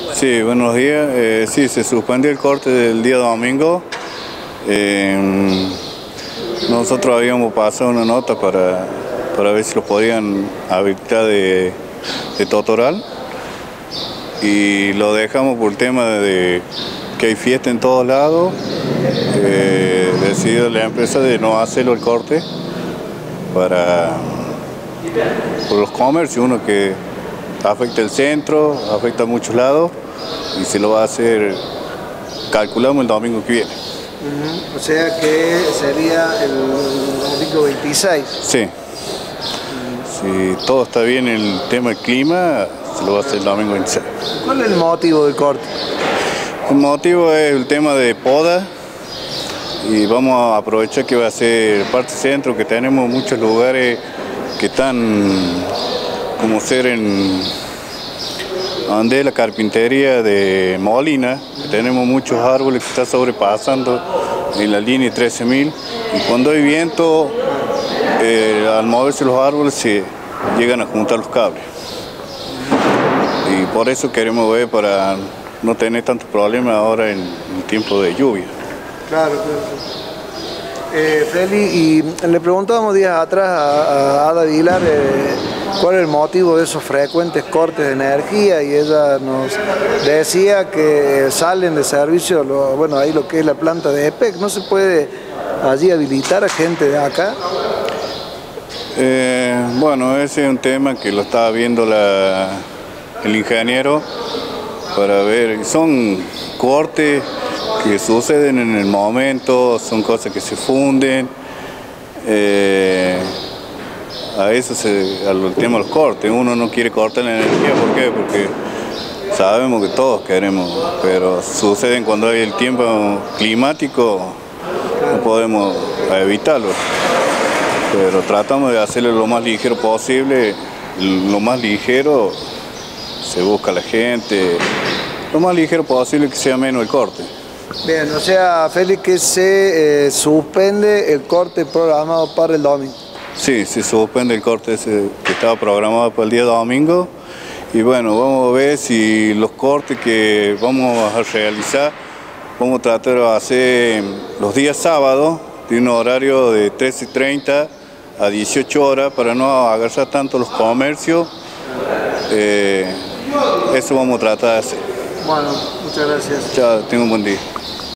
Sí, buenos días. Sí, se suspendió el corte del día domingo. Nosotros habíamos pasado una nota para ver si lo podían habilitar de Totoral y lo dejamos por el tema de que hay fiesta en todos lados. Decidió la empresa de no hacerlo el corte por los comercios, uno que afecta el centro, afecta a muchos lados y se lo va a hacer, calculamos, el domingo que viene. O sea que sería el domingo 26. Sí. Si todo está bien en el tema del clima, se lo va a hacer el domingo 26. ¿Cuál es el motivo del corte? El motivo es el tema de poda y vamos a aprovechar que va a ser parte centro, que tenemos muchos lugares que están como ser en donde la carpintería de Molina, que tenemos muchos árboles que están sobrepasando en la línea 13.000 y cuando hay viento, al moverse los árboles se llegan a juntar los cables. Y por eso queremos ver para no tener tantos problemas ahora en el tiempo de lluvia. Claro. Feli, y le preguntábamos días atrás a Ada Aguilar cuál es el motivo de esos frecuentes cortes de energía y ella nos decía que salen de servicio, ahí lo que es la planta de EPEC. ¿No se puede allí habilitar a gente de acá? Bueno, ese es un tema que lo estaba viendo el ingeniero para ver. Son cortes que suceden en el momento, son cosas que se funden. A eso al tema de los cortes. Uno no quiere cortar la energía, ¿por qué? Porque sabemos que todos queremos, pero suceden cuando hay el tiempo climático, no podemos evitarlo. Pero tratamos de hacerlo lo más ligero posible, lo más ligero se busca la gente, lo más ligero posible que sea menos el corte. Bien, o sea, Félix, que se suspende el corte programado para el domingo. Sí, se suspende el corte ese que estaba programado para el día domingo y bueno, vamos a ver si los cortes que vamos a realizar, vamos a tratar de hacer los días sábados de un horario de 13:30 a 18 horas para no agarrar tanto los comercios. Eso vamos a tratar de hacer. Bueno, muchas gracias. Chao, tenga un buen día.